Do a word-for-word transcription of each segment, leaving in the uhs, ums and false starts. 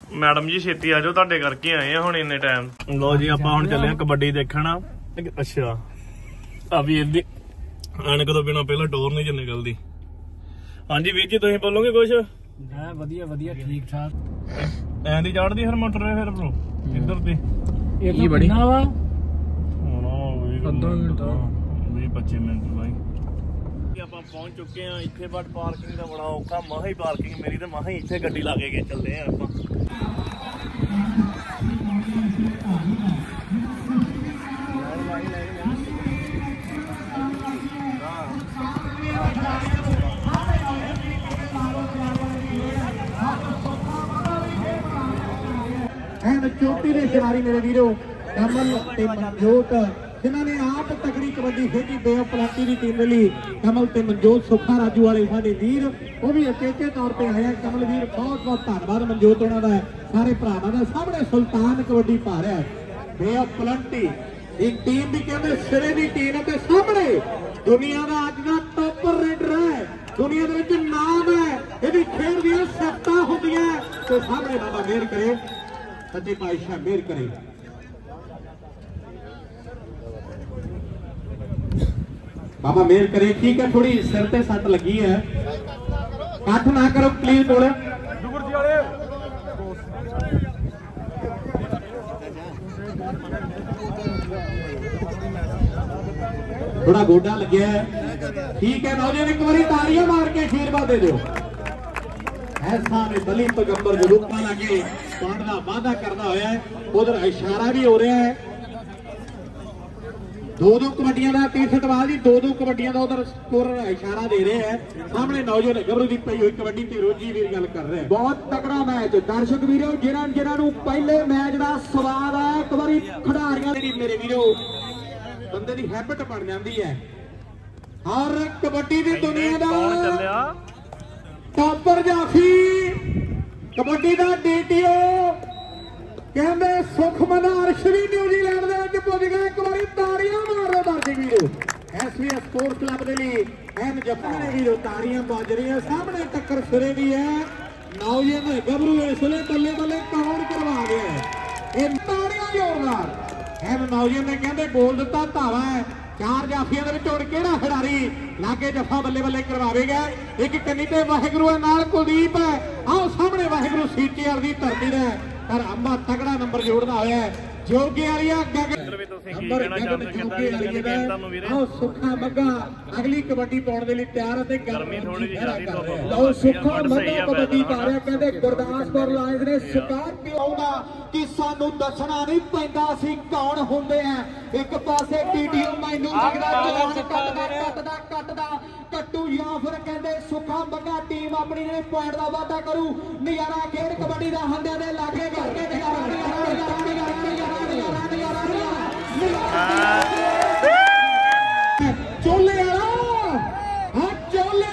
Madam जी छेती आ जाओ, तुहाडे करके आए हैं हुण इन्ने टाइम। लो जी आपां हुण चले कबड्डी देखना। अच्छा आ वीर दी ऐनक तो बिना पहला टोर नहीं निकलदी। हाँ जी वीर जी तुसीं बोलोगे कुछ? मैं वधिया वधिया ठीक ठाक। ऐं दी चढ़दी फिर मोटर फिर ब्रो इधर दी ये बड़ी ना वा अद्धा घंटा बीस पच्चीस मिनट भाई। ਆਪਾਂ ਪਹੁੰਚ ਚੁੱਕੇ ਆ ਇੱਥੇ, ਬਟ ਪਾਰਕਿੰਗ ਦਾ ਬੜਾ ਔਖਾ। ਮਹਾ ਹੀ ਪਾਰਕਿੰਗ ਮੇਰੀ ਤੇ ਮਹਾ ਹੀ ਇੱਥੇ ਗੱਡੀ ਲਾ ਕੇ ਚੱਲੇ ਆ ਆਪਾਂ। ਐਨ ਚੋਟੀ ਦੇ ਖਿਡਾਰੀ ਮੇਰੇ ਵੀਰੋ ਕਮਲ ਤੇ ਮਨਜੋਤ जिन्हों ने आप तगड़ी कबड्डी खेली बेओ पलाटी की टीम लिए। कमल ते मनजोत सुखा राजू वाले साडे वीर वो भी अचेचे तौर पर आया। कमल वीर बहुत बहुत धन्यवाद मनजोत होना का, सारे भरावां दा। सामने सुल्तान कबड्डी पा रहा है बेओ पलाटी एक टीम भी कहते सिरे की टीम है। सामने दुनिया का अज का टॉपर रेडर है, दुनिया के नाम है, यदि खेल दी सत्ता होती है तो सामने बाबा मेहर करे, सच्चे पातशाह मेहर करे। बाबा मेहर करे। ठीक है थोड़ी सिर ते सट लगी है, कट ना करो प्लीज। बोले थोड़ा गोडा लगे है। ठीक है नौजवान एक बार तालियां मार के आशीर्वाद दे दो। ऐसा ने बली पैगंबर जो रुकना लगे पाण का वादा करना होया है, उधर इशारा भी हो रहा है। दो दो कबड्डियां का तीर सटवाल जी दो दो कबड्डियां का उधर स्कोर इशारा दे रहे हैं। सामने नौजवान गबरू की पई हुई कबड्डी ते रोजी वीर गल कर रहे हैं। बहुत तगड़ा मैच दर्शक वीरों जिन्हां जिन्हां नूं पहले मैच का स्वाद है एक बारी खिडारियां दी मेरे वीरों बंदे की हैबिट बन जाती है। और कबड्डी की दुनिया का टॉपर जाफी कबड्डी का डीटीओ कहते सुखमन अर्श भी न्यूजीलैंड के अज पुज गए। एक बार ताड़ियां मार रहे दर्शक वीरो एसवीएस स्पोर्ट्स क्लब के लिए एन जफा ने वीरो ताड़ियां बज रही है। सामने टक्कर सिरे की है। नौजवान गबरू इसलिए बल्ले बल्ले कौन करवा गया है ये ताड़ियां जोरदार। एन नौजवान ने कहते बोल दिता धावा है। चार जाफिया केड़ा खिडारी लागे जफा बल्ले बल्ले करवाएगा। एक कन्नी ते वाहिगुरू है नाल कुलदीप है। आओ सामने वाहिगुरू सीटी वाली धरती है पर अंबा तगड़ा नंबर जोड़ना होया है। जोगे वालिया नंबर सुखा मग्गा अगली कबड्डी पाने के लिए तैयार है। गर्मी थोड़ी जी सुखा मग्गा कबड्डी पा रहा कहते गुरदासपुर लायंस ने शिकार किया कि सानू दसना नहीं पैंदा सी कौन होंदे हैं। एक पासे टीटीओ मैनू लगदा चलान कटदा कटदा कटदा कट्टू या फिर कहते सुखा मग्गा टीम अपनी ने पॉइंट का वादा करू। नजारा खेड कबड्डी का हंडिया दे लागे करके चोले चोले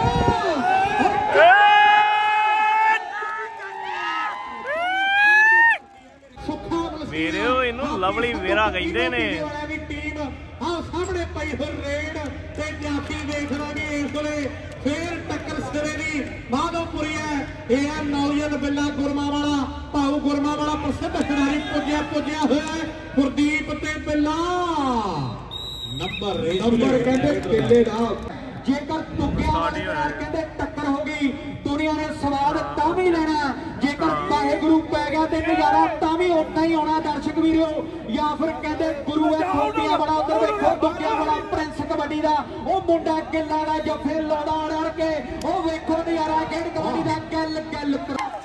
मेरे इनू लवली वेरा कहते ने। टीम आ सामने पई हो रेड ते जाफी देख लांगे इस वे फिर टक्कर सिरे दी माधोपुरी है। यह नौजवान बिल्ला गुरमा वाला भाऊ गुरमा वाला प्रसिद्ध खिडारी पुजया पुजया हुआ है गुरदीप ते बिल्ला नंबर नंबर कहते किले दा जेकर तुक्या कहते टक्कर होगी दुनिया ने स्वाद तां भी लेना। जेकर वाहिगुरू पै गया तो नजारा तां भी उतना ही होना दर्शक वीरो। या फिर कहते गुरु है खोटिया बड़ा उधर देखो तुक्या बड़ा प्रिंस कबड्डी का वो मुंडा किला का जफे लादा अड़ के वो वेखो नजारा खेड कबड्डी का गल गल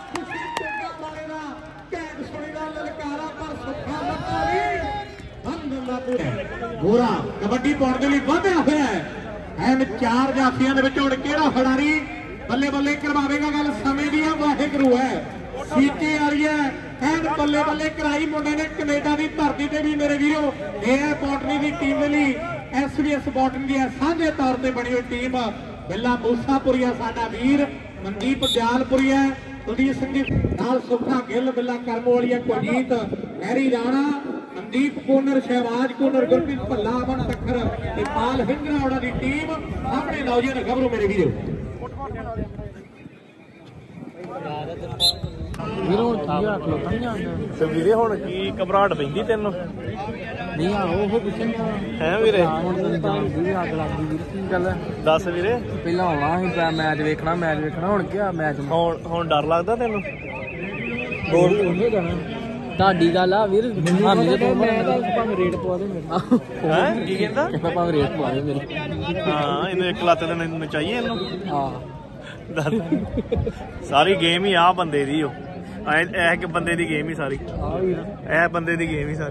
गोरा कबड्डी पाने के लिए वाधिया हुआ है। एन चार जाफिया केड़ा खिडारी बल्ले बल्ले करवाएगा गल समय की वाहिगुरू है सीटे वाली है। एन बल्ले बल्ले कराई मुंडे ने कनेडा की धरती से भी मेरे वीरो यह बॉटनी की टीम लिए एस बी एस बॉटनी की साझे तौर पर बनी हुई टीम बिल्ला मूसापुरिया साडा वीर मनदीप दयालपुरिया कुलदीप सिंह सुखा गिल बिल्ला करमोलिया कुलजीत हैरी राणा मनदीप कोनर शहबाज कोनर गुरप्रीत भल्ला अमन तखर पाल हिंगरा उन्हों की टीम सामने नौजवान गबरू मेरे वीरो ਵੀਰ ਹੁਣ ਕੀ ਆ ਖਲੋਤਾ ਨਹੀਂ ਆਉਂਦਾ ਤੇ ਵੀਰੇ ਹੁਣ ਕੀ ਘਬਰਾਹਟ ਪੈਂਦੀ ਤੈਨੂੰ? ਨਹੀਂ ਆ ਉਹ ਪੁੱਛਣ ਹੈ ਵੀਰੇ ਹੁਣ ਤੈਨੂੰ ਜਾਣਦੀ ਵੀ ਅੱਗ ਲੱਗਦੀ ਵੀਰ ਕੀ ਗੱਲ ਹੈ? ਦੱਸ ਵੀਰੇ। ਪਹਿਲਾਂ ਆਉਣਾ ਸੀ ਮੈਚ ਵੇਖਣਾ ਮੈਚ ਵੇਖਣਾ ਹੁਣ ਕੀ ਆ ਮੈਚ ਹੁਣ ਹੁਣ ਡਰ ਲੱਗਦਾ ਤੈਨੂੰ? ਗੋਲ ਉਹਨੇ ਜਾਣਾ ਤੁਹਾਡੀ ਗੱਲ ਆ ਵੀਰ ਹਾਮੀ ਦੇ ਮੈਂ ਤਾਂ ਭਾਵੇਂ ਰੇਟ ਪਵਾ ਦੇ ਮੇਰੇ ਹੈ ਕੀ ਕਹਿੰਦਾ? ਮੈਂ ਭਾਵੇਂ ਰੇਟ ਪਵਾ ਦੇ ਮੇਰੇ ਹਾਂ ਇਹਨੂੰ ਇੱਕ ਲੱਤ ਦੇ ਨੂੰ ਚਾਹੀਏ ਇਹਨੂੰ। ਹਾਂ ਸਾਰੀ ਗੇਮ ਹੀ ਆ ਬੰਦੇ ਦੀ ਉਹ ਇਹ ਇੱਕ ਬੰਦੇ ਦੀ ਗੇਮ ਹੀ ਸਾਰੀ ਇਹ ਬੰਦੇ ਦੀ ਗੇਮ ਹੀ ਸਾਰੀ।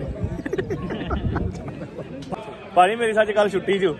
ਭਾਜੀ ਮੇਰੀ ਸੱਚ ਕੱਲ ਛੁੱਟੀ ਜੋ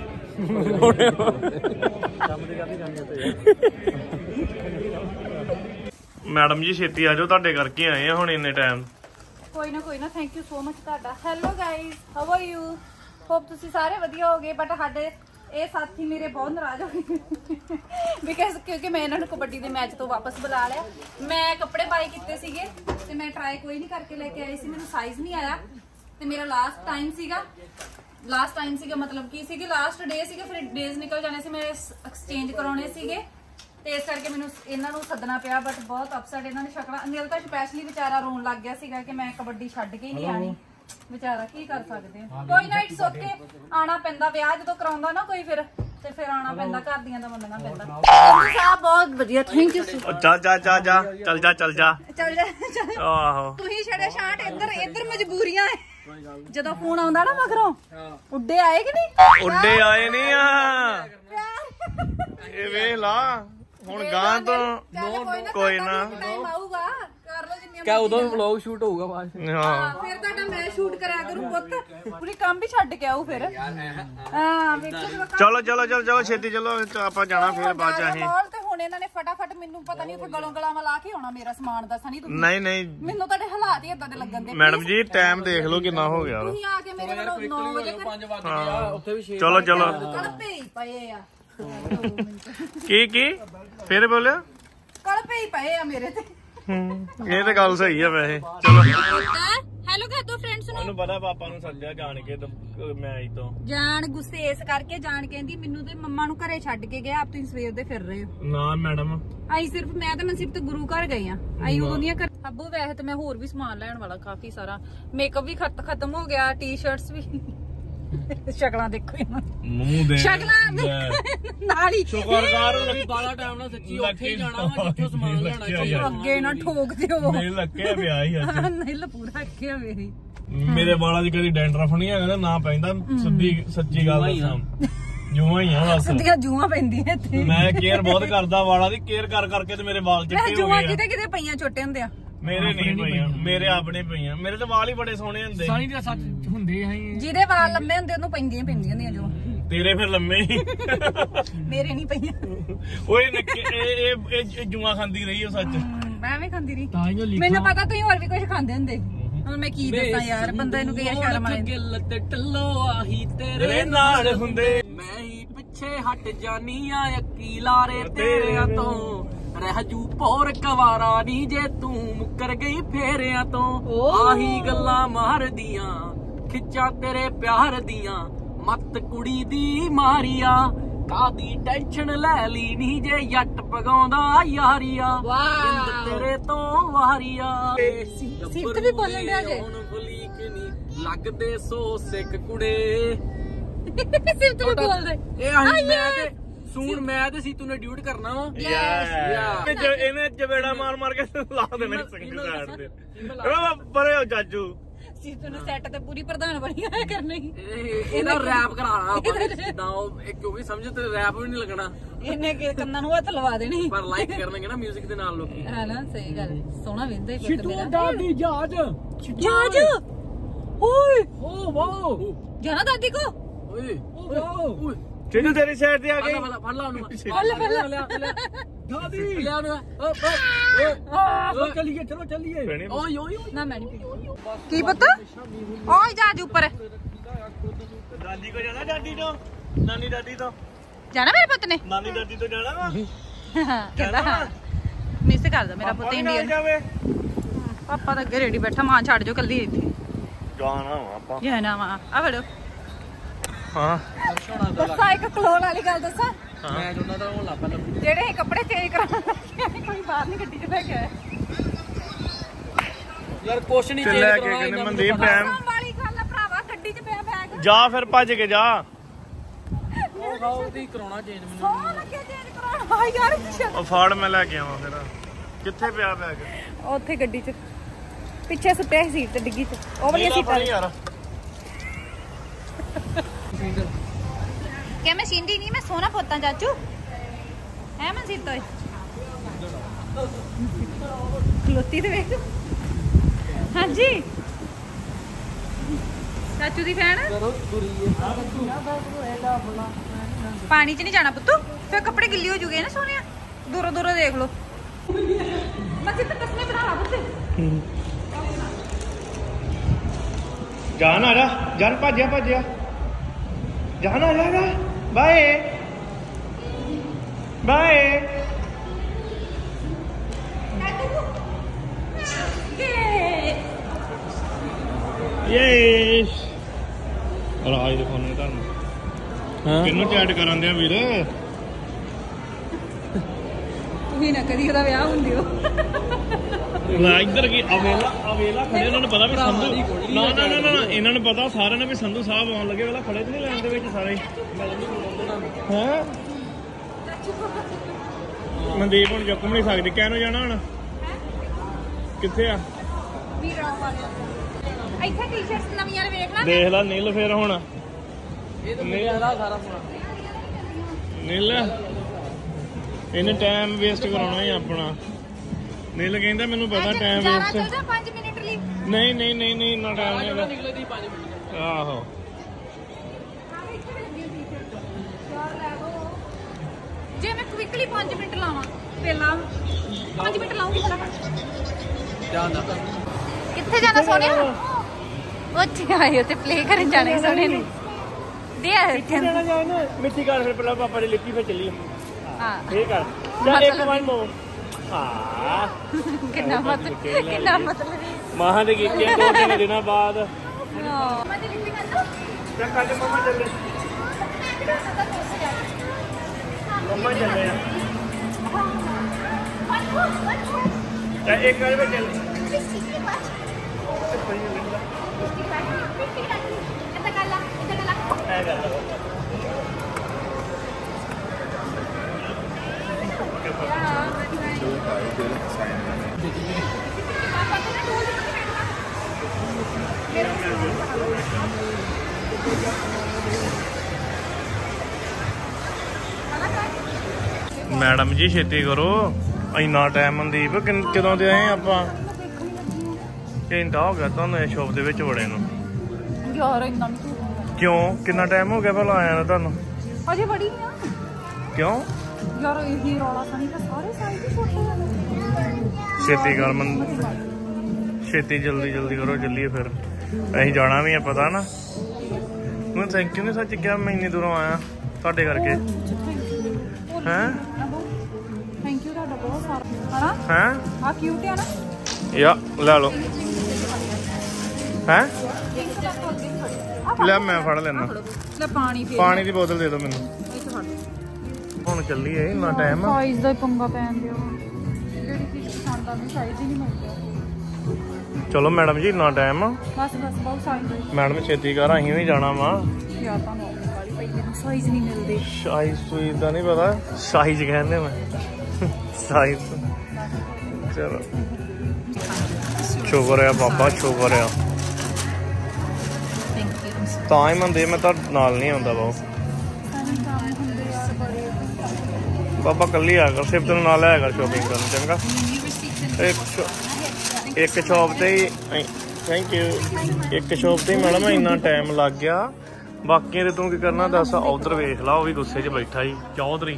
ਮੈਡਮ ਜੀ ਛੇਤੀ ਆ ਜਾਓ ਤੁਹਾਡੇ ਕਰਕੇ ਆਏ ਆ ਹੁਣ ਇੰਨੇ ਟਾਈਮ। ਕੋਈ ਨਾ ਕੋਈ ਨਾ ਥੈਂਕ ਯੂ ਸੋ ਮਚ ਤੁਹਾਡਾ। Hello guys how are you? Hope ਤੁਸੀਂ ਸਾਰੇ ਵਧੀਆ ਹੋਗੇ ਬਟ ਸਾਡੇ ਇਹ ਸਾਥੀ ਮੇਰੇ ਬਹੁਤ ਨਾਰਾਜ਼ ਹੋ ਗਏ ਬਿਕਾਜ਼ ਕਿਉਂਕਿ ਮੈਂ ਇਹਨਾਂ ਨੂੰ ਕਬੱਡੀ ਦੇ ਮੈਚ ਤੋਂ ਵਾਪਸ ਬੁਲਾ ਲਿਆ। ਮੈਂ ਕੱਪੜੇ ਬਾਈ ਕੀਤੇ ਸੀਗੇ ਤੇ ਮੈਂ ਟਰਾਈ ਕੋਈ ਨਹੀਂ ਕਰਕੇ ਲੈ ਕੇ ਆਈ ਸੀ, ਮੈਨੂੰ ਸਾਈਜ਼ ਨਹੀਂ ਆਇਆ ਤੇ ਮੇਰਾ ਲਾਸਟ ਟਾਈਮ ਸੀਗਾ ਲਾਸਟ ਟਾਈਮ ਸੀਗਾ ਮਤਲਬ ਕੀ ਸੀਗੀ ਲਾਸਟ ਡੇ ਸੀਗਾ, ਫਿਰ ਡੇਜ਼ ਨਿਕਲ ਜਾਣੇ ਸੀ, ਮੈਂ ਐਕਸਚੇਂਜ ਕਰਾਉਣੇ ਸੀਗੇ ਤੇ ਇਸ ਕਰਕੇ ਮੈਨੂੰ ਇਹਨਾਂ ਨੂੰ ਸੱਦਣਾ ਪਿਆ ਬਟ ਬਹੁਤ ਅਪਸੈਟ ਇਹਨਾਂ ਨੇ ਸ਼ਕਲਾਂ। ਅਨਿਲ ਤਾਂ ਸਪੈਸ਼ਲੀ ਵਿਚਾਰਾ ਰੋਣ ਲੱਗ ਗਿਆ ਸੀਗਾ ਕਿ ਮੈਂ ਕਬੱਡੀ ਛੱਡ ਕੇ ਹੀ ਨਹੀਂ ਆਣੀ। ਵਿਚਾਰਾ ਕੀ ਕਰ ਸਕਦੇ ਆ, ਕੋਈ ਨਾ ਇਟਸ ਓਕੇ ਆਣਾ ਪੈਂਦਾ ਵਿਆਹ ਜਦੋਂ ਕਰਾਉਂਦਾ ਨਾ ਕੋਈ ਫਿਰ ਤੇ ਫਿਰ ਆਣਾ ਪੈਂਦਾ, ਘਰਦਿਆਂ ਦਾ ਮੰਨਣਾ ਪੈਂਦਾ। ਸਾਹਿਬ ਬਹੁਤ ਵਧੀਆ ਥੈਂਕ ਯੂ। ਜਾ ਜਾ ਜਾ ਜਾ ਚੱਲ ਜਾ ਚੱਲ ਜਾ ਚੱਲ ਜਾ ਆਹੋ ਤੁਸੀਂ ਛੜੇ ਸ਼ਾਟ ਇੱਧਰ ਇੱਧਰ ਮਜਬੂਰੀਆਂ ਜਦੋਂ ਫੋਨ ਆਉਂਦਾ ਨਾ ਮਗਰੋਂ ਉੱਡੇ ਆਏ ਕਿ ਨਹੀਂ? ਉੱਡੇ ਆਏ ਨਹੀਂ ਆ ਇਹ ਵੇਖ ਲਾ ਹੁਣ ਗਾਂ ਤੋਂ ਕੋਈ ਨਾ ਟਾਈਮ ਆਊਗਾ ਕਰ ਲਓ ਜਿੰਨੀਆਂ ਕਿਆ ਉਦੋਂ ਵਲੌਗ ਸ਼ੂਟ ਹੋਊਗਾ ਬਾਅਦ ਹਾਂ ਫਿਰ ਤੁਹਾਡਾ ਮੈਂ ਸ਼ੂਟ ਕਰਿਆ ਕਰੂੰ ਪੁੱਤ ਪੂਰੀ ਕੰਮ ਵੀ ਛੱਡ ਕੇ ਆਊ ਫਿਰ। ਹਾਂ ਵੇਖੋ ਚਲੋ ਚਲੋ ਚਲੋ ਚਲੋ ਛੇਤੀ ਚਲੋ ਆਪਾਂ ਜਾਣਾ ਫਿਰ ਬਾਅਦ ਚ ਅਸੀਂ। ਤੇ ਹੁਣ ਇਹਨਾਂ ਨੇ ਫਟਾਫਟ ਮੈਨੂੰ ਪਤਾ ਨਹੀਂ ਉੱਥੇ ਗਲੋਂ ਗਲਾਵਾਂ ਲਾ ਕੇ ਆਉਣਾ ਮੇਰਾ ਸਮਾਨ ਦਾ ਸਣੀ ਤੁਸੀਂ। ਨਹੀਂ ਨਹੀਂ ਮੈਨੂੰ ਤੁਹਾਡੇ ਹਾਲਾਤ ਹੀ ਇਦਾਂ ਦੇ ਲੱਗਣ ਦੇ। ਮੈਡਮ ਜੀ ਟਾਈਮ ਦੇਖ ਲਓ ਕਿੰਨਾ ਹੋ ਗਿਆ ਵਾ। ਤੁਸੀਂ ਆ ਕੇ ਮੇਰੇ ਵੱਲੋਂ ਨੌ ਵਜੇ ਪੰਜ ਵੱਜ ਗਿਆ ਉੱਥੇ ਵੀ ਚਲੋ ਚਲੋ ਕਲਪੇ ਹੀ ਪਏ ਆ ਕੀ ਕੀ ਫਿਰ ਬੋਲਿਆ? ਕਲਪੇ ਹੀ ਪਏ ਆ ਮੇਰੇ ਤੇ। ਇਹ ਤੇ ਗੱਲ ਸਹੀ ਆ ਵੈਸੇ। ਚਲੋ ਹੈਲੋ ਕਹਿ ਦੋ ਫਰੈਂਡਸ ਨੂੰ। ਉਹਨੂੰ ਪਤਾ ਪਾਪਾ ਨੂੰ ਸੱਜਿਆ ਜਾਣ ਕੇ ਮੈਚ ਤੋਂ ਜਾਣ ਗੁੱਸੇ ਇਸ ਕਰਕੇ ਜਾਣ ਕਹਿੰਦੀ ਮੈਨੂੰ ਤੇ ਮੰਮਾ ਨੂੰ ਘਰੇ ਛੱਡ ਕੇ ਗਿਆ, ਆਪ ਤੁਸੀਂ ਸਵੇਰ ਦੇ ਫਿਰ ਰਹੇ ਹੋ। ਨਾ ਮੈਡਮ ਆਈ ਸਿਰਫ ਮੈਂ ਤੇ ਮਨਸੀਬ ਤੇ ਗੁਰੂ ਘਰ ਗਏ ਆ ਆਈ ਉਦੋਂ ਦੀਆਂ ਕਰ ਅੱਬੂ ਵੈਸੇ ਤੇ ਮੈਂ ਹੋਰ ਵੀ ਸਮਾਨ ਲੈਣ ਵਾਲਾ ਕਾਫੀ ਸਾਰਾ ਮੇਕਅਪ ਵੀ ਖਤ ਖਤਮ ਹੋ ਗਿਆ ਟੀ-ਸ਼ਰਟਸ ਵੀ ਸ਼ਕਲਾਂ ਦੇਖੋ ਇਹਨਾਂ ਮੂੰਹ ਦੇ ਸ਼ਕਲਾਂ ਨਾਲ ਹੀ ਸ਼ੁਕਰਗੁਜ਼ਾਰ ਬਾਲਾ ਟਾਈਮ ਨਾਲ ਸੱਚੀ ਉੱਥੇ ਹੀ ਜਾਣਾ ਵਾ ਜਿੱਥੋਂ ਸਮਾਨ ਲੈਣਾ ਚਾਹੀਦਾ। ਅੱਗੇ ਨਾ ਠੋਕ ਦਿਓ ਮੇਰੇ ਲੱਕੇ ਪਿਆ ਹੀ ਅੱਜ ਨਹੀਂ ਲਪੂਰਾ ਰੱਖਿਆ ਮੇਰੀ ਮੇਰੇ ਵਾਲਾਂ 'ਚ ਕਦੀ ਡੈਂਡਰਫ ਨਹੀਂ ਹੈਗਾ ਨਾ ਪੈਂਦਾ ਸਿੱਧੀ ਸੱਚੀ ਗੱਲ ਦੱਸਾਂ ਜੂਆਂ ਹੀ ਆ ਬਸ ਸਿੱਧੀਆਂ ਜੂਆਂ ਪੈਂਦੀਆਂ ਇੱਥੇ। ਮੈਂ ਕੇਅਰ ਬਹੁਤ ਕਰਦਾ ਵਾਲਾਂ ਦੀ ਕੇਅਰ ਕਰ ਕਰਕੇ ਤੇ ਮੇਰੇ ਵਾਲ ਚਿੱਟੇ ਹੋ ਗਏ। ਜੂਆਂ ਕਿਤੇ ਕਿਤੇ ਪਈਆਂ ਛੋਟੇ ਹੁੰਦੇ ਆ ਮੇਰੇ ਨਹੀਂ ਪਈਆਂ ਮੇਰੇ ਆਪਣੇ ਪਈਆਂ ਮੇਰੇ ਤੇ ਵਾਲ ਹੀ ਬੜੇ ਸੋਹਣੇ ਹੁੰਦੇ ਸਾਨੀ ਦੇ ਸੱਚ ਹੁੰਦੇ ਆ ਜਿਹਦੇ ਵਾਲ ਲੰਮੇ ਹੁੰਦੇ ਉਹਨੂੰ ਪੈਂਦੀਆਂ ਪੈਂਦੀਆਂ ਹੁੰਦੀਆਂ ਜੋ ਤੇਰੇ ਫਿਰ ਲੰਮੇ ਹੀ ਮੇਰੇ ਨਹੀਂ ਪਈਆਂ। ਓਏ ਇਹ ਇਹ ਜੂਆਂ ਖਾਂਦੀ ਰਹੀ ਉਹ ਸੱਚ ਮੈਂ ਵੀ ਖਾਂਦੀ ਰਹੀ ਮੈਨੂੰ ਪਤਾ ਤੁਸੀਂ ਹੋਰ ਵੀ ਕੁਝ ਖਾਂਦੇ ਹੁੰਦੇ। ਹੁਣ ਮੈਂ ਕੀ ਦੱਸਾਂ ਯਾਰ ਬੰਦਾ ਇਹਨੂੰ ਕਈ ਸ਼ਰਮ ਆਏ ਗਿੱਲ ਤੇ ਟੱਲੋ ਆਹੀ ਤੇਰੇ ਨਾਲ ਹੁੰਦੇ ਮੈਂ ਹੀ ਪਿੱਛੇ ਹਟ ਜਾਨੀ ਆ ਅੱਕੀ ਲਾਰੇ ਤੇਰਿਆਂ ਤੋਂ ਰਹਿ ਜੂ ਪੌਰ ਕਵਾਰਾ ਨੀ ਜੇ ਤੂੰ ਮੁੱਕਰ ਗਈ ਫੇਰਿਆਂ ਤੋਂ ਆਹੀ ਗੱਲਾਂ ਮਾਰਦੀਆਂ ਖਿੱਚਾਂ ਤੇਰੇ ਪਿਆਰ ਦੀਆਂ ਮੱਤ ਕੁੜੀ ਦੀ ਮਾਰੀਆ ਕਾਦੀ ਟੈਨਸ਼ਨ ਲੈ ਲਈ ਨੀ ਜੇ ਜੱਟ ਪਗਾਉਂਦਾ ਯਾਰੀਆ ਜਿੰਦ ਤੇਰੇ ਤੋਂ ਵਾਰੀਆ ਸਿਫਤ ਵੀ ਬੋਲਣ ਡਿਆ ਜੇ ਹੁਣ ਬਲੀਕ ਨੀ ਲੱਗਦੇ ਸੋ ਸਿੱਖ ਕੁੜੇ ਸਿਫਤ ਵੀ ਬੋਲਦੇ ਇਹ ਆਹੀ ਮੈਂ ਤੇ ਸੂਣ ਮੈਂ ਤੇ ਸੀਤੂ ਨੇ ਡਿਊਟ ਕਰਨਾ ਵਾ ਇਹਨੇ ਚਵੇੜਾ ਮਾਰ ਮਾਰ ਕੇ ਲਾ ਦੇਣਾ ਸਿੰਗਲ ਸਾਈਡ ਤੇ ਪਰੇ ਹੋ ਚਾਚੂ ਸੀਤੂ ਨੇ ਸੈੱਟ ਤੇ ਪੂਰੀ ਪ੍ਰਧਾਨ ਬਣੀ ਆ ਕਰਨੀ ਇਹਦਾ ਰੈਪ ਕਰਾਣਾ ਆਪਾਂ ਜਿੱਦਾਂ ਉਹ ਕਿਉਂਕਿ ਸਮਝ ਤੇ ਰੈਪ ਵੀ ਨਹੀਂ ਲੱਗਣਾ ਇਹਨੇ ਕਿ ਕੰਨਾਂ ਨੂੰ ਹੱਥ ਲਵਾ ਦੇਣੀ ਪਰ ਲਾਈਕ ਕਰਨਗੇ ਨਾ 뮤직 ਦੇ ਨਾਲ ਲੋਕੀ ਹੈ ਨਾ ਸਹੀ ਗੱਲ ਸੋਹਣਾ ਵਿੰਦੇ ਸੀਤੂ ਦਾਦੀ ਜਾਜ ਜਾਜ ਓਏ ਓ ਵਾਓ ਜਾਣਾ ਦਾਦੀ ਕੋ ਓਏ ਓਏ ਚੇਜੂ ਤੇਰੀ ਸਾਈਡ ਤੇ ਆ ਗਈ ਫੜ ਲਾ ਉਹਨੂੰ ਫੜ ਫੜ ਦਾਦੀ ਲਿਆ ਉਹਨੂੰ ਓ ਚੱਲੀਏ ਚਲੋ ਚੱਲੀਏ ਓਏ ਓਏ ਨਾ ਮੈਂ ਨਹੀਂ ਕੀ ਪਤਾ ਓਏ ਜਾਜ ਉੱਪਰ ਦਾਦੀ ਕੋ ਜਾਣਾ ਦਾਦੀ ਤੋਂ ਨਾਨੀ ਦਾਦੀ ਤੋਂ ਜਾਣਾ ਮੇਰੇ ਪੁੱਤ ਨੇ ਨਾਨੀ ਦਾਦੀ ਤੋਂ ਜਾਣਾ ਵਾ ਕਹਿੰਦਾ ਮਿਸ ਕਰਦਾ ਮੇਰਾ ਪੁੱਤ ਇੰਡੀਅਨ ਪਾਪਾ ਤਾਂ ਅੱਗੇ ਰੈਡੀ ਬੈਠਾ ਮਾਂ ਛੱਡ ਜੋ ਕੱਲੀ ਇੱਥੇ ਜਾਣਾ ਵਾ ਆਪਾਂ ਜਾਣਾ ਵਾ ਆ ਫੜੋ ਹਾਂ ਦੱਸਾਂ ਇੱਕ ਕਲੋਲ ਵਾਲੀ ਗੱਲ ਦੱਸਾਂ ਮੈਂ ਉਹਨਾਂ ਦਾ ਉਹ ਲੱਭ ਲੱਭ ਜਿਹੜੇ ਕੱਪੜੇ ਚੇਂਜ ਕਰਾਉਣ ਲੱਗੇ ਕੋਈ ਬਾਹਰ ਨਹੀਂ ਗੱਡੀ 'ਚ ਲੈ ਕੇ ਆਇਆ ਯਾਰ ਕੁਛ ਨਹੀਂ ਤੇ ਚੇਂਜ ਲੈ ਕੇ ਕਰਾਉਣਾ ਕਹਿੰਦੇ ਇਹਨਾਂ ਨੂੰ ਮਨਦੀਪ ਪਤਾ। ਟਾਈਮ ਵਾਲੀ ਗੱਲ ਆ ਭਰਾਵਾ, ਗੱਡੀ 'ਚ ਪਿਆ ਬੈਗ। ਜਾ ਫਿਰ ਭੱਜ ਕੇ ਜਾ। ਉਹ ਖਾਓ ਦੀ ਕਰਾਉਣਾ ਚੇਂਜ ਮੈਨੂੰ ਸੌ ਲੱਗੇ ਚੇਂਜ ਕਰਾਉਣਾ। ਹਾਂ ਯਾਰ ਪਿੱਛੇ ਉਹ ਫਾੜ ਮੈਂ ਲੈ ਕੇ ਆਵਾਂ ਫਿਰ। ਕਿੱਥੇ ਪਿਆ ਬੈਗ? ਉੱਥੇ ਗੱਡੀ 'ਚ ਪਿੱਛੇ ਸੁੱਟਿਆ ਸੀ ਸੀਟ ਤੇ ਡਿੱਗੀ 'ਚ। ਉਹ ਵਾਲੀ ਨੀਲਾ ਸੀਟ ਪਾਣੀ ਯਾਰ। ਕਿ ਮੈਂ ਸਿੰਦੀ ਨਹੀਂ, ਮੈਂ ਸੋਨਾ ਪੋਤਾਂ ਚਾਚੂ ਹੈ ਮੈਂ ਸੀਤੋ ਖਲੋਤੀ ਤੇ ਵੇਖ। ਹਾਂਜੀ ਚਾਚੂ ਦੀ ਫੈਨ ਪਾਣੀ 'ਚ ਨਹੀਂ ਜਾਣਾ ਪੁੱਤੂ, ਫਿਰ ਕੱਪੜੇ ਗਿੱਲੇ ਹੋ ਜੂਗੇ ਨਾ ਸੋਹਣਿਆ। ਦੂਰੋਂ ਦੂਰੋਂ ਦੇਖ ਲਓ। ਮੈਂ ਸਿੱਧਾ ਤਸਨੇ ਬਣਾ ਲਾ ਪੁੱਤੇ। ਜਾਨ ਆ ਜਾ, ਜਾਨ ਭੱਜਿਆ ਭੱਜਿਆ ਜਾਨ ਆ ਜਾ। Bye bye. ਯੇਸ ਰਾਜ ਦੇ ਫੋਨ ਤੁਹਾਨੂੰ ਹਾਂ ਕਿੰਨੂੰ ਚੈਟ ਕਰਨ ਦਿਆ ਵੀਰ? ਤੁਸੀਂ ਨਾ ਕਦੀ ਉਹਦਾ ਵਿਆਹ ਹੁੰਦੀ ਹੋ। ਲੈ ਇੱਧਰ ਕੀ ਅਵੇਲਾ ਅਵੇਲਾ ਖੜੇ। ਉਹਨਾਂ ਨੂੰ ਪਤਾ ਵੀ ਸੰਧੂ ਨਾ ਨਾ ਨਾ ਨਾ ਇਹਨਾਂ ਨੂੰ ਪਤਾ ਸਾਰਿਆਂ ਨੇ ਵੀ ਸੰਧੂ ਸਾਹਿਬ ਆਉਣ ਲੱਗੇ। ਵੇਲਾ ਖੜੇ ਤੇ ਨਹੀਂ ਲੈਣ ਦੇ ਵਿੱਚ ਸਾਰੇ ਹੈ। ਮਨਦੀਪ ਹੁਣ ਚੁੱਕ ਨਹੀਂ ਸਕਦੀ। ਕਹਿ ਜਾਣਾ ਹੁਣ ਕਿੱਥੇ ਆ? ਵੀਰਾਂ ਵਾਲੇ ਇੱਥੇ ਟੀ-ਸ਼ਰਟਸ ਨਵੀਆਂ ਵੇਖ ਲੈ। ਦੇਖ ਲੈ ਨੀਲ ਫਿਰ ਹੁਣ ਇਹ ਤਾਂ ਮੇਰਾ ਦਾ ਸਾਰਾ ਸਮਾਨ ਨੀਲ ਇਹਨੇ ਟਾਈਮ ਵੇਸਟ ਕਰਾਉਣਾ ਹੀ ਆਪਣਾ। ਨੀਲ ਕਹਿੰਦਾ ਮੈਨੂੰ ਪਤਾ ਟਾਈਮ ਵੇਸਟ। ਚੱਲ ਜਾ ਪੰਜ ਮਿੰਟ ਲਈ। ਨਹੀਂ ਨਹੀਂ ਨਹੀਂ ਨਹੀਂ ਇੰਨਾ ਟਾਈਮ ਨਹੀਂ ਹੈਗਾ। ਨਿਕਲੇ ਦੀ ਪੰਜ ਮਿੰਟ ਆਹੋ ਜੇ ਮੈਂ ਕੁਇਕਲੀ ਪੰਜ ਮਿੰਟ ਲਾਵਾਂ ਪਹਿਲਾਂ ਪੰਜ ਮਿੰਟ ਲਾਉਂਗੀ ਫਟਾਫਟ। ਧਿਆਨ ਨਾਲ ਕਿੱਥੇ ਜਾਣਾ ਸੋਹਣਿਆ? ਉੱਥੇ ਆਏ ਉੱਥੇ ਪਲੇ ਕਰਨ ਜਾਣਾ ਸੋਹਣੇ ਨੇ ਦੇ ਆ ਇੱਥੇ। ਮਿੱਠੀ ਕਰ ਫਿਰ ਪਹਿਲਾਂ ਪਾਪਾ ਦੀ ਲਿੱਤੀ ਫਿਰ ਚੱਲੀ। ਹਾਂ ਠੀਕ ਕਰ ਜਾ ਇੱਕ ਵਾਰ ਮੋ ਹਾਂ ਕਿੰਨਾ ਮਤਲਬ ਕਿੰਨਾ ਮਤਲਬ ਮਾਹਾਂ ਦੇ ਕੀਤੇ ਦੋ ਤਿੰਨ ਦਿਨਾਂ ਬਾਅਦ। ਹਾਂ ਮੈਂ ਦਿੱਲੀ ਕਰਦਾ ਚੱਕ ਅੱਜ ਮਮਾ ਚੱਲੇ ਮਮਾ ਚੱਲੇ ਆ ਤਾਂ ਇੱਕ ਵਾਰ ਵਿੱਚ ਚੱਲੇ। ਮੈਡਮ ਜੀ ਛੇਤੀ ਕਰੋ। ਇੰਨਾ ਟਾਈਮ ਮਨਦੀਪ ਕਦੋਂ ਦੇ ਆਏ ਆਪਾਂ? ਘੰਟਾ ਹੋ ਗਿਆ ਤੁਹਾਨੂੰ ਇਹ ਸ਼ੋਪ ਦੇ ਵਿੱਚ ਵੜੇ ਨੂੰ। ਯਾਰ ਇੰਨਾ ਨਹੀਂ ਕਿਉਂ? ਕਿੰਨਾ ਟਾਈਮ ਹੋ ਗਿਆ ਭਲਾ ਆਇਆ ਨਾ ਤੁਹਾਨੂੰ? ਅਜੇ ਬੜੀ ਆ ਕਿਉਂ? ਯਾਰ ਇਹ ਰੌਲਾ ਸਾਨੀ ਤਾਂ ਸਾਰੇ ਸਾਈਜ਼ ਹੀ ਛੋਟੇ ਆ। ਛੇਤੀ ਕਰ ਮਨ ਛੇਤੀ ਜਲਦੀ ਜਲਦੀ ਕਰੋ ਚੱਲੀਏ ਫਿਰ। ਅਸੀਂ ਜਾਣਾ ਵੀ ਆ ਪਤਾ ਨਾ। ਮੈਂ ਥੈਂਕ ਯੂ ਨਹੀਂ ਸੱਚ ਕਿਹਾ ਮੈਂ ਇੰਨੀ ਦੂਰੋਂ ਆਇਆ ਤੁਹਾਡੇ ਕਰਕੇ। ਹੈਂ ਥੈਂਕ ਯੂ ਤੁਹਾਡਾ ਬਹੁਤ ਸਾਰਾ ਹਨਾ। ਹੈਂ ਆ ਕਿਊਟ ਆ ਨਾ ਯਾ ਲੈ ਲਓ। ਹੈਂ ਲੈ ਮੈਂ ਫੜ ਲੈਣਾ। ਲੈ ਪਾਣੀ ਪੀ ਪਾਣੀ ਦੀ ਬੋਤਲ ਦੇ ਦਿਓ ਮੈਨੂੰ। ਇੱਥੇ ਫੜ। ਹੁਣ ਚੱਲੀਏ ਇੰਨਾ ਟਾਈਮ। ਸਾਈਜ਼ ਦਾ ਹੀ ਪੰਗਾ ਪੈਣ ਦਿਓ। ਜਿਹੜੀ ਚੀਜ਼ ਪਸੰਦ ਆ ਸਾਈਜ਼ ਹੀ ਨਹੀਂ ਮਿਲਦਾ। ਚਲੋ ਮੈਡਮ ਜੀ ਇੰਨਾ ਟਾਈਮ। ਬਸ ਬਸ ਬਹੁਤ ਸਾਈਜ਼ ਮੈਡਮ ਛੇਤੀ ਕਰ ਅਸੀਂ ਵੀ ਜਾਣਾ ਵਾ। ਯਾਰ ਤਾਂ ਨੌਕਰੀ ਵਾਲੀ ਪਈ ਮੈਨੂੰ ਸਾਈਜ਼ ਨਹੀਂ ਮਿਲਦੇ। ਸਾਈਜ਼ ਸੂਈਜ਼ ਦਾ ਨਹੀਂ ਪਤਾ ਸਾਈਜ਼ ਕਹਿੰਦੇ ਮੈਂ ਸਾਈਜ਼। ਚਲੋ ਸ਼ੁਕਰ ਆ ਬਾਬਾ ਸ਼ੁਕਰ ਆ। Thank you. ਤਾਂ ਹੀ ਮੰਦੇ ਮੈਂ ਤਾਂ ਨਾਲ ਨਹੀਂ ਆਉਂਦਾ ਬਾਬਾ। ਬਾਬਾ ਕੱਲੀ ਆ ਕਰ ਸਿਰਫ ਤੈਨੂੰ ਨਾਲ ਆਇਆ ਕਰ ਸ਼ੋਪਿੰਗ ਕਰਨ ਚੰਗਾ। ਇੱਕ ਇੱਕ ਸ਼ੌਪ ਤੇ ਹੀ ਥੈਂਕ ਯੂ। ਇੱਕ ਸ਼ੌਪ ਤੇ ਹੀ ਮੈਡਮ ਇੰਨਾ ਟਾਈਮ ਲੱਗ ਗਿਆ। ਬਾਕੀ ਤੇ ਤੂੰ ਕੀ ਕਰਨਾ ਦੱਸ? ਉਧਰ ਵੇਖ ਲਾ ਉਹ ਵੀ ਗੁੱਸੇ 'ਚ ਬੈਠਾ ਸੀ ਚੌਧਰੀ।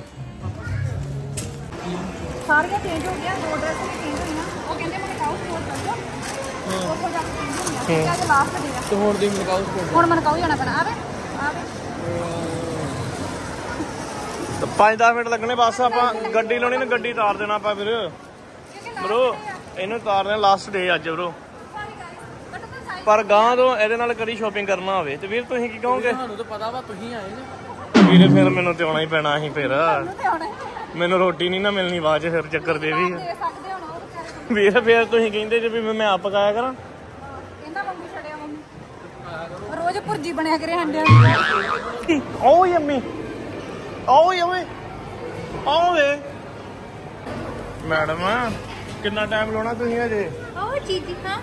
ਸਾਰੀਆਂ ਚੇਂਜ ਹੋ ਗਿਆ। ਦੋ ਡਰੈਸ ਵੀ ਚੇਂਜ ਹੋਈਆਂ। ਉਹ ਕਹਿੰਦੇ ਮੈਨੂੰ ਕਾਉ ਸਟੋਰ ਕਰ ਦਿਓ। ਉੱਥੋਂ ਜਾ ਕੇ ਚੇਂਜ ਹੋਈਆਂ। ਅੱਜ ਲਾਸਟ ਡੇ ਆ। ਤੇ ਹੁਣ ਦੀ ਮਨਕਾਉ ਸਪੋਰਟ ਹੁਣ ਮਨ ਕਾਉ ਜਾਣਾ ਪੈਣਾ। ਆਵੇ ਆਵੇ ਪੰਜ ਦਸ ਮਿੰਟ ਲੱਗਣੇ ਬਸ। ਆਪਾਂ ਗੱਡੀ ਲਾਉਣੀ ਨਾ ਗੱਡੀ ਤਾਰ ਦੇਣਾ ਆਪਾਂ ਫਿਰ ਬਰੋ। ਇਹਨੂੰ ਤਾਰ ਦੇਣਾ ਲਾਸਟ ਡੇ ਅੱਜ ਬਰੋ। ਪਰ ਗਾਂ ਤੋਂ ਇਹਦੇ ਨਾਲ ਕਦੀ ਸ਼ੋਪਿੰਗ ਕਰਨਾ ਹੋਵੇ ਤੇ ਵੀਰ ਤੁਸੀਂ ਕੀ ਕਹੋਗੇ? ਤੁਹਾਨੂੰ ਤਾਂ ਪਤਾ ਵਾ ਤੁਸੀਂ ਆਏ ਨੇ ਵੀਰੇ ਫਿਰ ਮੈਨੂੰ ਤੇ ਆਉਣਾ ਹੀ ਪੈਣਾ ਸੀ ਫਿਰ। ਤੇ ਆਉਣਾ ਮੈਨੂੰ ਰੋਟੀ ਨਹੀਂ ਨਾ ਮਿਲਣੀ ਬਾਅਦ ਚ ਫਿਰ ਚੱਕਰ ਦੇ ਵੀ। ਦੇ ਸਕਦੇ ਹੁਣ ਉਹ ਵੀਰ ਫੇਰ ਤੁਸੀਂ ਕਹਿੰਦੇ ਜੇ ਵੀ ਮੈਂ ਆਪ ਪਕਾਇਆ ਕਰਾਂ। ਕਹਿੰਦਾ ਮੰਮੀ ਛੜਿਆ ਮੰਮੀ ਰੋਜ਼ ਭੁਰਜੀ ਬਣਿਆ ਕਰੇ ਹੰਡਿਆਂ ਦੀ। ਓ ਯੰਮੀ ਓ ਯੰਮੀ ਓ ਵੇ ਮੈਡਮ ਕਿੰਨਾ ਟਾਈਮ ਲਾਉਣਾ ਤੁਸੀਂ ਹਜੇ? ਓ ਚੀਜੀ ਹਾਂ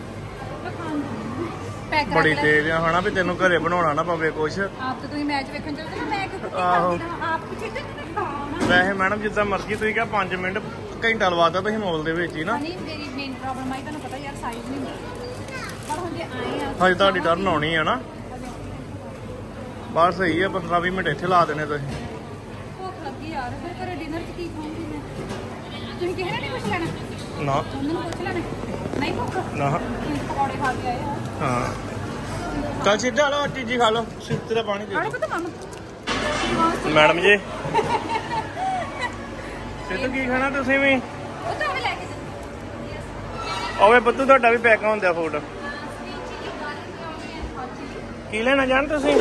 ਪੈਕ ਬੜੀ ਤੇਜ਼ ਆ ਹਨਾ ਵੀ ਤੈਨੂੰ ਘਰੇ ਬਣਾਉਣਾ ਨਾ ਪਵੇ ਕੁਛ। ਆਪ ਤਾਂ ਤੁਸੀਂ ਮੈਚ ਵੇਖਣ ਚੱਲਦੇ ਹੋ ਮੈਂ ਕਿਉਂ ਆਹੋ ਆਪ ਪਿੱਛੇ ਤੇ ਖਾਣਾ। ਵੈਸੇ ਮੈਡਮ ਜਿੱਦਾਂ ਮਰਜ਼ੀ ਤੁਸੀਂ ਕਿਹਾ ਪੰਜ ਮਿੰਟ ਘੰਟਾ ਲਵਾਤਾ ਤੁਸੀਂ ਮੋਲ ਦੇ ਵਿੱਚ ਹੀ ਨਾ। ਨਹੀਂ ਮੇਰੀ ਮੇਨ ਪ੍ਰੋਬਲਮ ਆਈ ਤੁਹਾਨੂੰ ਪਤਾ ਯਾਰ ਸਾਈਜ਼ ਨਹੀਂ ਹੁੰਦਾ ਪਰ ਹੁਣ ਜੇ ਆਏ ਆ ਹਜੇ ਤੁਹਾਡੀ ਟਰਨ ਆਉਣੀ ਹੈ ਨਾ ਬਸ ਸਹੀ ਹੈ ਪੰਦਰਾਂ ਵੀਹ ਮਿੰਟ ਇੱਥੇ ਲਾ ਦੇਣੇ ਤੁਸੀਂ। ਭੁੱਖ ਲੱਗੀ ਯਾਰ ਫਿਰ ਘਰੇ ਡਿਨਰ ਚ ਕੀ ਖਾਉਂਗੀ ਮੈਂ? ਤੁਸੀਂ ਕਿਸੇ ਨੇ ਨਹੀਂ ਕੁਛ ਲੈਣਾ? ਨਾ ਉਹਨਾਂ ਨੂੰ ਪੁੱਛ ਲੈਣਾ ਨਹੀਂ ਭੁੱਖ ਨਾ ਤੁਸੀਂ ਪਕੌੜੇ ਖਾ ਕੇ ਆਏ ਆ। ਹਾਂ ਚੱਲ ਸਿੱਧਾ ਲਓ ਚੀਜ਼ੀ ਖਾ ਲਓ ਸਿੱਧੇ ਦਾ ਪਾਣੀ ਦੇ ਆੜੇ ਪਤਾ ਮਾਮਾ ਮੈਡਮ ਜੀ ਸਿੱਧੂ ਕੀ ਖਾਣਾ ਤੁਸੀਂ ਵੀ? ਉਹ ਤਾਂ ਲੈ ਕੇ ਚੱਲ ਓਏ ਬੱਤੂ ਤੁਹਾਡਾ ਵੀ ਪੈਕ ਹੁੰਦਾ ਫੂਡ ਕੀ ਲੈਣਾ ਜਾਣ ਤੁਸੀਂ?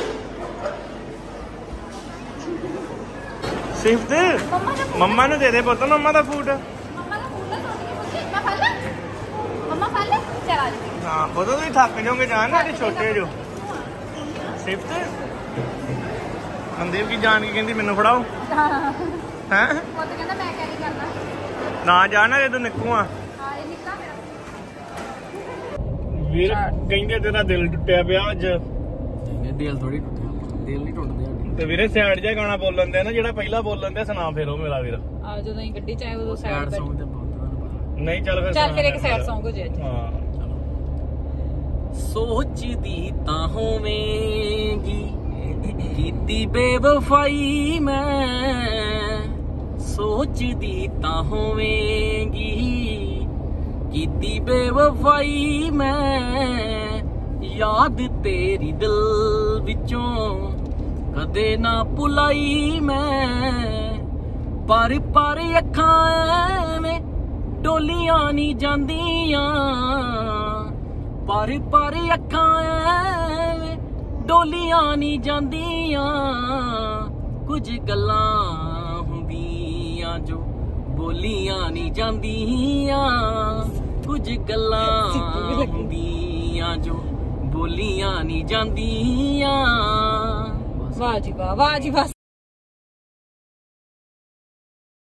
ਸਿਫਤ ਮੰਮਾ ਨੂੰ ਦੇ ਦੇ ਪੁੱਤ ਮੰਮਾ ਦਾ ਫੂਡ। ਮੰਮਾ ਦਾ ਫੂਡ ਨਾ ਸੋਚ ਮੈਂ ਖਾ ਲਾਂ ਮੰਮਾ ਖਾ ਲੈ ਚਲ ਆ ਜਾ। ਹਾਂ ਬੋਤੋ ਤੁਸੀਂ ਥੱਕ ਜਾਓਗੇ ਜਾਨ ਨਾ ਛੋਟੇ ਜੋ ਸਿਫਤ ਮਨਦੀਪ ਕੀ ਜਾਣ ਕੇ ਕਹਿੰਦੀ ਮੈਨੂੰ ਫੜਾਓ ਹੈ ਉਹ ਤਾਂ ਕਹਿੰਦਾ ਮੈਂ ਕੈਰੀ ਕਰਨਾ ਨਾ ਜਾਣਾ ਜਦੋਂ ਨਿੱਕੂ ਆ। ਹਾਂ ਇਹ ਨਿਕਲਾ ਮੇਰਾ ਵੀਰ ਕਹਿੰਦੇ ਤੇਰਾ ਦਿਲ ਟੁੱਟਿਆ ਪਿਆ ਅੱਜ। ਦਿਲ ਥੋੜੀ ਟੁੱਟਿਆ ਦਿਲ ਨਹੀਂ ਟੁੱਟਦੇ ਤੇ ਵੀਰੇ ਸਾਈਡ ਜਿਹਾ ਗਾਣਾ ਬੋਲਣ ਦੇ ਨਾ ਜਿਹੜਾ ਪਹਿਲਾਂ ਬੋਲਣ ਦੇ ਸੁਣਾ ਫਿਰ ਉਹ ਮੇਰਾ ਵੀਰ। ਆ ਜਦੋਂ ਅਸੀਂ ਗੱਡੀ ਚ ਆਏ ਉਦੋਂ ਸੈਡ ਸਾਈਡ ਸੌਂਗ ਤੇ ਬਹੁਤ ਨਹੀਂ ਚੱਲ ਫਿਰ ਚੱਲ ਫਿਰ ਇੱਕ ਸਾਈਡ Song ਹੋ ਜੇ ਅੱਜ। ਹਾਂ ਸੋਚਦੀ ਤਾਂ ਹੋਵੇਂਗੀ ਕੀਤੀ ਬੇਵਫਾਈ ਮੈਂ ਸੋਚਦੀ ਤਾਂ ਹੋਵੇਂਗੀ ਕੀਤੀ ਬੇਵਫਾਈ ਮੈਂ ਯਾਦ ਤੇਰੀ ਦਿਲ ਵਿੱਚੋਂ ਕਦੇ ਨਾ ਭੁਲਾਈ ਮੈਂ ਪਰ ਪਰ ਅੱਖਾਂ ਐਵੇਂ ਡੋਲੀਆਂ ਨਹੀਂ ਜਾਂਦੀਆਂ ਪਰ ਪਰ ਅੱਖਾਂ ਐਵੇਂ ਡੋਲੀਆਂ ਨਹੀਂ ਜਾਂਦੀਆਂ ਕੁਝ ਗੱਲਾਂ ਹੁੰਦੀਆਂ ਜੋ ਬੋਲੀਆਂ ਨਹੀਂ ਜਾਂਦੀਆਂ ਕੁਝ ਗੱਲਾਂ ਹੁੰਦੀਆਂ ਜੋ ਬੋਲੀਆਂ ਨਹੀਂ ਜਾਂਦੀਆਂ। ਵਾਹ ਜੀ ਵਾਹ ਵਾਹ ਜੀ ਵਾਹ।